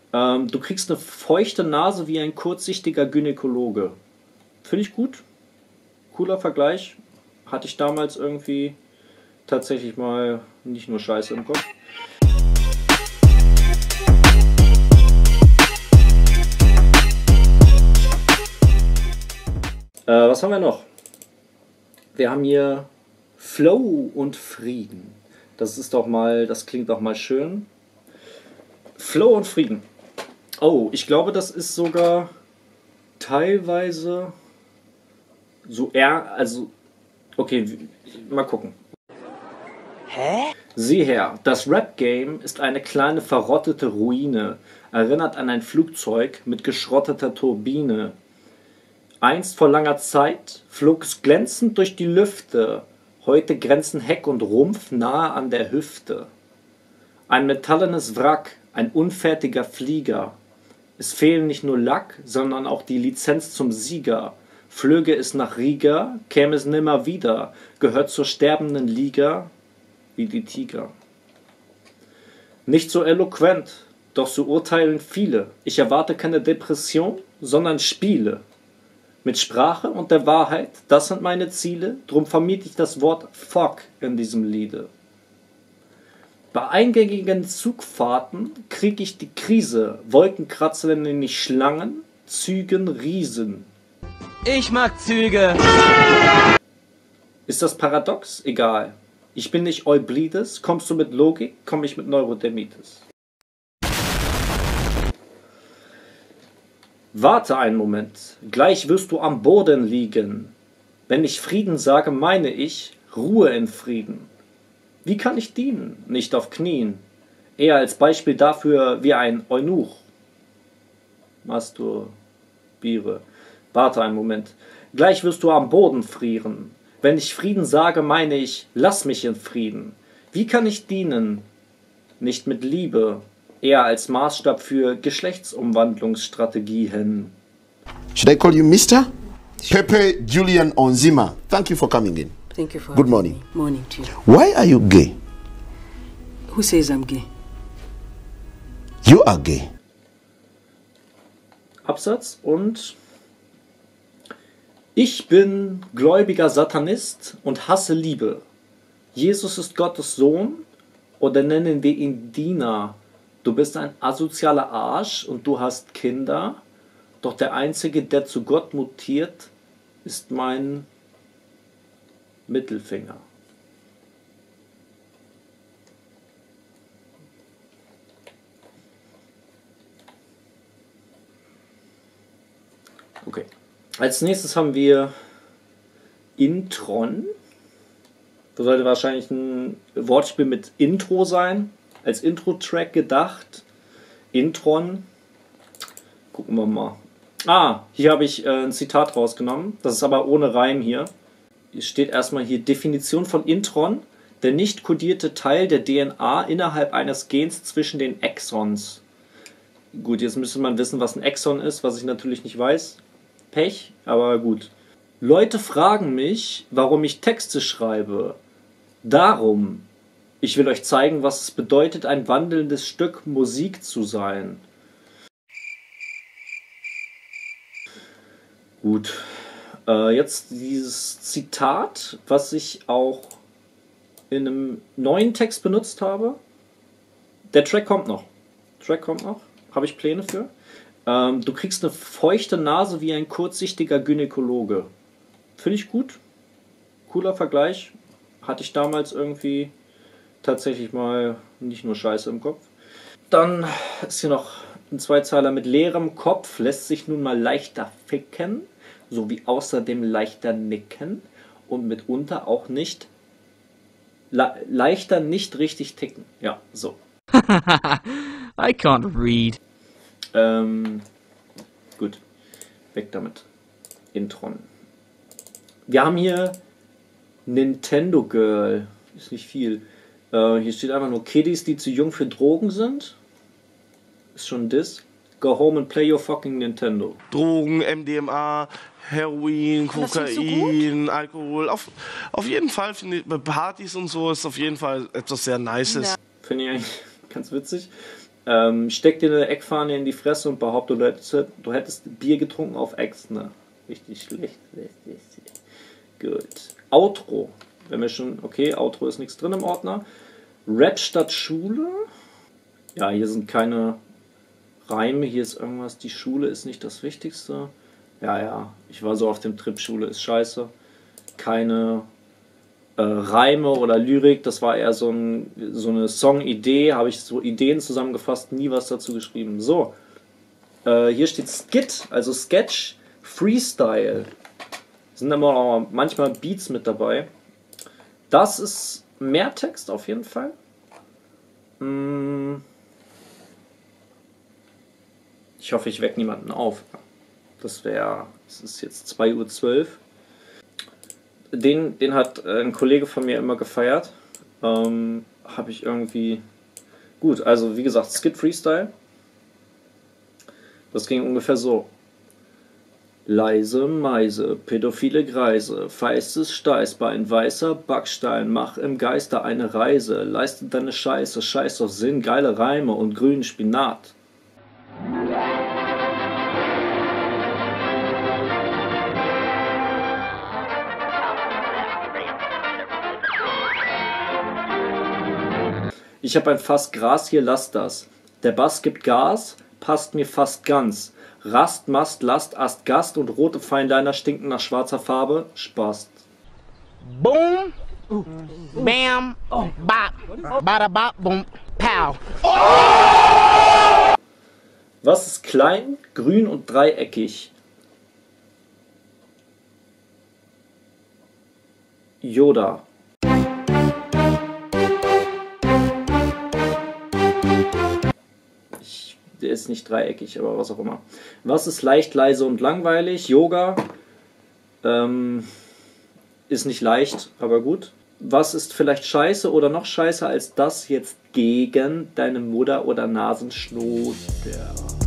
Du kriegst eine feuchte Nase wie ein kurzsichtiger Gynäkologe. Finde ich gut. Cooler Vergleich. Hatte ich damals irgendwie tatsächlich mal nicht nur Scheiße im Kopf. Was haben wir noch? Wir haben hier Flow und Frieden. Das klingt doch mal schön. Flow und Frieden. Oh, ich glaube, das ist sogar teilweise so okay, mal gucken. Hä? Sieh her, das Rap-Game ist eine kleine verrottete Ruine, erinnert an ein Flugzeug mit geschrotteter Turbine. Einst vor langer Zeit flog es glänzend durch die Lüfte, heute grenzen Heck und Rumpf nahe an der Hüfte. Ein metallenes Wrack, ein unfertiger Flieger. Es fehlen nicht nur Lack, sondern auch die Lizenz zum Sieger. Flöge es nach Riga, käme es nimmer wieder, gehört zur sterbenden Liga wie die Tiger. Nicht so eloquent, doch so urteilen viele. Ich erwarte keine Depression, sondern Spiele. Mit Sprache und der Wahrheit, das sind meine Ziele, drum vermied ich das Wort Fuck in diesem Liede. Bei eingängigen Zugfahrten krieg ich die Krise, Wolkenkratzer nenne ich Schlangen, Zügen Riesen. Ich mag Züge. Ist das paradox? Egal. Ich bin nicht Eublides, kommst du mit Logik, komm ich mit Neurodermitis. Warte einen Moment, gleich wirst du am Boden liegen. Wenn ich Frieden sage, meine ich Ruhe in Frieden. Wie kann ich dienen? Nicht auf Knien. Eher als Beispiel dafür wie ein Eunuch. Masturbiere. Warte einen Moment. Gleich wirst du am Boden frieren. Wenn ich Frieden sage, meine ich, lass mich in Frieden. Wie kann ich dienen? Nicht mit Liebe. Eher als Maßstab für Geschlechtsumwandlungsstrategien. Should I call you Mr.? Pepe Julian Onzima. Thank you for coming in. Thank you for Good having morning. me. Morning to you. Why are you gay? Who says I'm gay? You are gay. Absatz und ich bin gläubiger Satanist und hasse Liebe. Jesus ist Gottes Sohn oder nennen wir ihn Diener. Du bist ein asozialer Arsch und du hast Kinder, doch der Einzige, der zu Gott mutiert, ist mein Mittelfinger. Okay. Als nächstes haben wir Intron. Das sollte wahrscheinlich ein Wortspiel mit Intro sein. Als Intro-Track gedacht. Intron. Gucken wir mal. Hier habe ich ein Zitat rausgenommen. Das ist aber ohne Reim hier. Hier steht erstmal hier Definition von Intron. Der nicht kodierte Teil der DNA innerhalb eines Gens zwischen den Exons. Gut, jetzt müsste man wissen, was ein Exon ist, was ich natürlich nicht weiß. Pech, aber gut. Leute fragen mich, warum ich Texte schreibe. Darum. Ich will euch zeigen, was es bedeutet, ein wandelndes Stück Musik zu sein. Gut. Jetzt dieses Zitat, was ich auch in einem neuen Text benutzt habe. Der Track kommt noch. Habe ich Pläne für. Du kriegst eine feuchte Nase wie ein kurzsichtiger Gynäkologe. Finde ich gut. Cooler Vergleich. Hatte ich damals irgendwie tatsächlich mal nicht nur Scheiße im Kopf. Dann ist hier noch ein Zweizeiler mit leerem Kopf. Lässt sich nun mal leichter ficken. Sowie außerdem leichter nicken. Und mitunter auch nicht leichter nicht richtig ticken. Ja, so. I can't read. Gut. Weg damit. Intron. Wir haben hier Nintendo Girl. Ist nicht viel. Hier steht einfach nur Kiddies, die zu jung für Drogen sind. Ist schon das. Go home and play your fucking Nintendo. Drogen, MDMA, Heroin, Das findest du Kokain, Alkohol. Auf jeden Fall finde ich, bei Partys und so ist auf jeden Fall etwas sehr Nices. Ja. Finde ich eigentlich ganz witzig. Steck dir eine Eckfahne in die Fresse und behaupte, du hättest Bier getrunken auf Ex, ne? Richtig schlecht. Gut. Outro. Wenn wir schon, okay, Outro ist nichts drin im Ordner. Rap statt Schule. Ja, hier sind keine Reime, hier ist irgendwas. Die Schule ist nicht das Wichtigste. Ja, ich war so auf dem Trip, Schule ist scheiße. Keine Reime oder Lyrik, das war eher so eine Song-Idee, habe ich so Ideen zusammengefasst, nie was dazu geschrieben. So, hier steht Skit, also Sketch, Freestyle. Sind aber auch manchmal Beats mit dabei. Das ist mehr Text auf jeden Fall. Ich hoffe, ich wecke niemanden auf. Es ist jetzt 2:12 Uhr. Den hat ein Kollege von mir immer gefeiert. Habe ich irgendwie... Gut, also wie gesagt, Skit Freestyle. Das ging ungefähr so. Leise Meise, pädophile Greise, feistes Steißbein, weißer Backstein, mach im Geiste eine Reise, leiste deine Scheiße, scheiß auf Sinn, geile Reime und grünen Spinat. Ich hab ein Fass Gras, hier lass das. Der Bass gibt Gas, passt mir fast ganz. Rast, Mast, Last, Ast, Gast und rote Feinliner stinken nach schwarzer Farbe. Spaß. Boom, bam, bop, bada bop, boom, pow. Was ist klein, grün und dreieckig? Yoda. Der ist nicht dreieckig, aber was auch immer. Was ist leicht, leise und langweilig? Yoga. Ist nicht leicht, aber gut. Was ist vielleicht scheiße oder noch scheißer als das jetzt gegen deine Mutter oder Nasenschnurr?